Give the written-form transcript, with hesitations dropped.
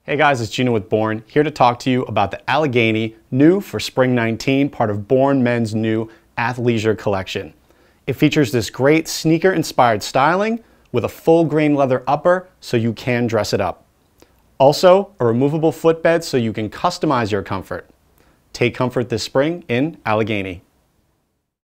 Hey guys, it's Gino with Born, here to talk to you about the Allegheny, new for Spring 19, part of Born Men's new athleisure collection. It features this great sneaker-inspired styling with a full grain leather upper so you can dress it up. Also, a removable footbed so you can customize your comfort. Take comfort this spring in Allegheny.